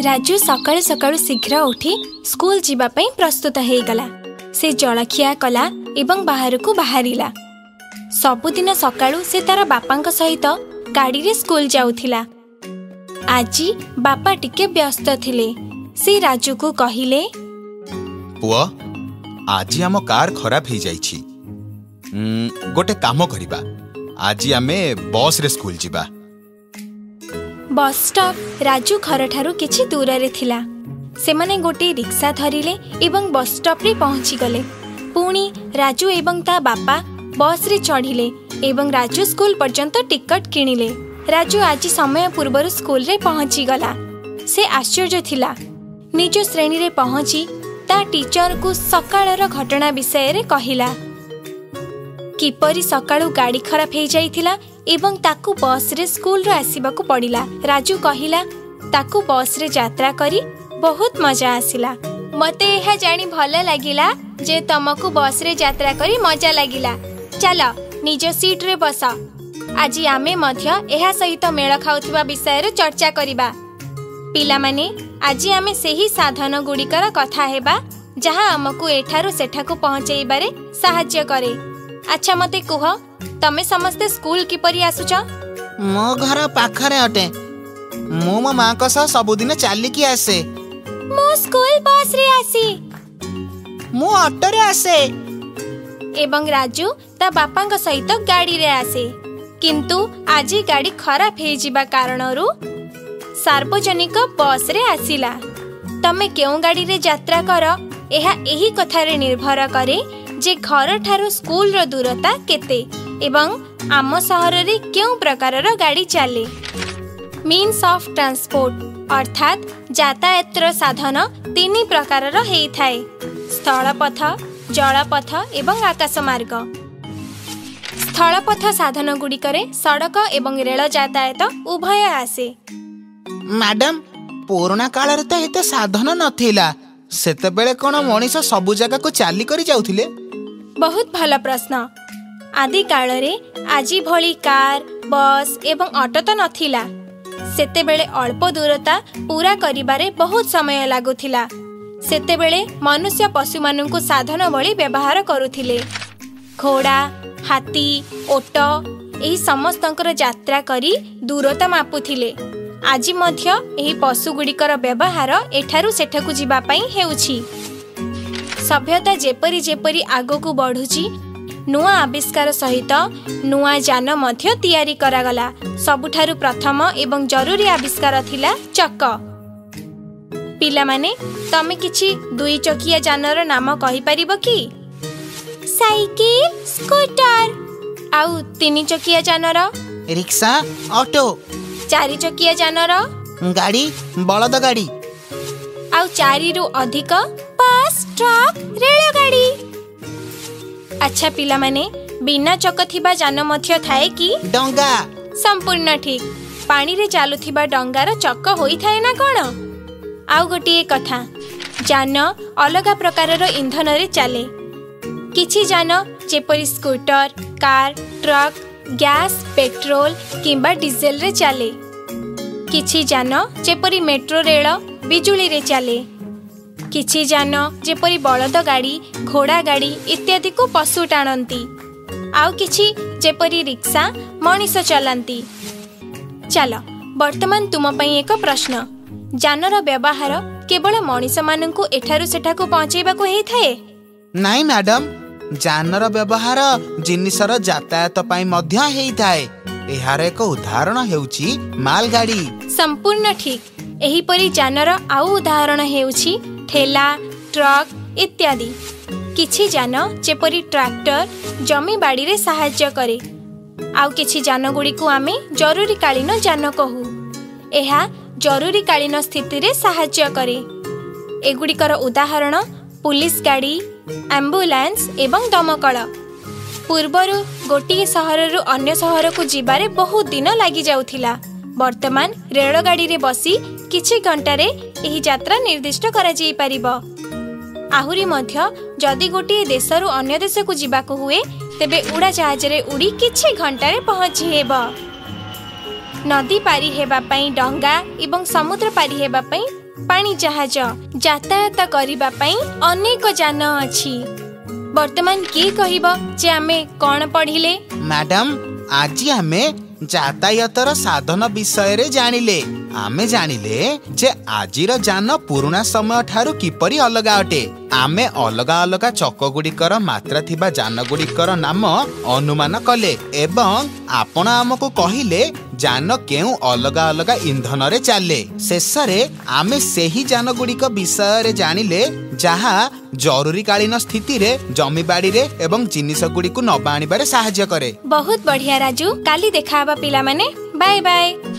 राजू सकाळु सकाळु शीघ्र उठी स्कूल जीवा पई प्रस्तुत हो गला। से जलखिया कला एवं बाहर को बाहरिला। सबुदिन सकाळु से तार बापा सहित गाड़ी रे स्कूल जाउथिला। आजी बापा टिके व्यस्त थिले। से राजू को कहिले, पुआ आजी आम कार खराब हो जाइछि, गोटे काम करिबा, आजी आमे बस रे स्कूल जिबा। बस स्टॉप राजू घर ठारू किछि दूर रे थिला। से माने गोटे रिक्शा धरिले एवं बस स्टॉप रे पहुंची गले। पुणी राजू एवं ता बापा बस रे चढ़िले एवं राजू स्कूल पर्यंत टिकट किनिले। राजू आज समय पूर्वर स्कूल रे पहुंची गला। से आश्चर्य थिला। निज श्रेणी रे पहुंची ता टीचर को सकाळर घटना विषय रे कहिला। किपरि सकाळु गाड़ी खराब हो जाइथिला एवं ताकू बस रे स्कूल रे आसीबाकू पड़िला। राजू कहिला, ताकू बस रे यात्रा करी बहुत मजा आसिला। मते यह जानी भल लागिला जे तमको बस रे यात्रा करी मजा लागिला। चलो निज सीट रे बस। आज आमे मध्य एहा सहित मेल खाउथिबा विषय रे चर्चा करिबा। पिला माने आज आमे सेही साधन गुड़िकर कथा हेबा जहाँ आमको एठारू सेठाकू पहुँचैबारे साहाय्य करे। अच्छा मते कुह, तमे समस्ते स्कूल किपरि आसुच? मो घर पाखरे अटे। मो माँ को सह सबुदिन चलिकी आसे। मो स्कूल बस रे आसी। मो ऑटो रे आसे। एवं राजू ता बापा सहित गाड़ी रे आसे। किंतु आज गाड़ी खराब हो जिबा कारणरू सार्वजनिक बस रे आसिला। तमे केउ गाड़ी रे यात्रा कर, एहा एही कथा रे निर्भर करे जे घर ठारू स्कूल रो दूरता केते एवं आम शहर रे केउ प्रकार रो गाड़ी चले। मीन्स ऑफ ट्रांसपोर्ट अर्थात यातायात साधन तीन प्रकार रो हेई थाए, स्थलपथ, जलपथ एवं आकाश मार्ग। स्थलपथ साधन गुड़िकरे सड़क एवं रेल यातायात उभय आसे। मैडम, पुराना काल रे तो एते साधन नथिला, सेते बेले कोन मनीष सबु जगह को चाली करी जाउथिले? बहुत भल प्रश्न। आदि काल रे आजी भली कार, बस एवं ऑटो तो नथिला। सेते बेले अल्प दूरता पूरा करिबारे बहुत समय लागुथिला। सेते बेले मनुष्य पशु माननकु साधन भली व्यवहार करुथिले। घोड़ा, हाथी, ओट एही समस्तंकर यात्रा करी दूरता मापुथिले। आज मध्य एही पशु गुड़िकर व्यवहार एठारू सेठाकू जिबा पई हेउछि। सभ्यता जेपरी जेपरी आगकू बढ़ुछि, नुआ आविष्कार सहित नुआ जान मध्य तैयारी करागला। सबुठारू प्रथम एवं जरूरी आविष्कार थिला चक्क। पिला माने तमे किछि दुई चकिया जानर नाम कहि परिबो कि? Cycle, scooter. आउ तीन चकिया जानर? Rickshaw, auto. चारि चकिया जानर? गाड़ी, बलद गाड़ी। आउ चारि रु अधिक? बस, ट्रक, रेलगाड़ी। अच्छा पिला माने बिना चक थिबा जान मध्य थाए कि? डंगा। संपूर्ण ठीक। पानी रे चालुथिबा डंगार चक होई थाए ना कोन? आउ गोटिए कथा, जान अलगा प्रकारर इंधन रे चले। किछि जान जेपरि scooter, car, truck gas, petrol किंबा डीजेल रे चले। किछि जान जेपरि मेट्रो रेल बिजुली रे चले। किछि जान जेपरि बलद गाड़ी, घोड़ा गाड़ी इत्यादि को पशु टाणंती। आउ किछि जेपरि रिक्शा मनीष चलांती। चलो वर्तमान तुम पई एक प्रश्न। जानर व्यवहार केवल मनीष माननकु एठारू सेठाकू पहुंचैबाकू हेई थाए? नाही मैडम, जानर व्यवहार जिनिसर यातायात पई मध्य हेई थाए। एहार एक उदाहरण हेउछि मालगाड़ी। संपूर्ण ठीक। एही परी जानर आउ उदाहरण हेउछि ठेला, ट्रक इत्यादि। किछि जान जेपरि ट्रैक्टर जमी बाड़ी रे सहाय्य करे। आउ किछि जान गुडी को आमे जरूरी कालीन जान कहू। एहा जरूरी कालीन स्थिति रे सहाय्य करे। एगुडीकर उदाहरण पुलिस गाड़ी, एम्बुलेंस एवं दमकल। पूर्वरु गोटिए सहर रु अन्य सहर को जिबारे बहुत दिन लागि जाउथिला। वर्तमान रेलगाड़ी रे बसी किछि घंटा रे एही यात्रा निर्दिष्ट करा जाई परिबो। आहुरी मध्य जदि गोटिए देशरु अन्य देश को जिबाको हुए तेबे उड़ा जहाज रे उड़ी किछि घंटा रे पहुंची हेबो। नदी पारी हेबा पई डंगा एवं समुद्र पारी हेबा पई पानी जहाज यातायात करिबा पई अनेक जान अछि। वर्तमान की कहिबो जे आमे कोन पढ़िले? मैडम आज आमे यातायातर साधन विषय रे जानिले। आमे जानिले जे आजिर जान पुराना समय ठारू किपरि अलग अटे। आमे अलग अलग चक गुड़िकर मात्रा थिबा जान गुड़िकर नाम अनुमान कले एवं आपण आमको कहिले जान केउ अलग अलग इंधन रे चाले। शेषरे आमे सेही जान गुड़िक विषय रे जानिले जहा जरूरी कालीन स्थिति रे जमी बाड़ी रे एवं जिनिस गुड़ी को नबा आनिबारे सहायता करे। बहुत बढ़िया राजू, काली देखाबा पिला माने। Bye bye.